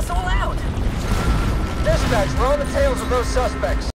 us all out. Dispatch, we're on the tails of those suspects.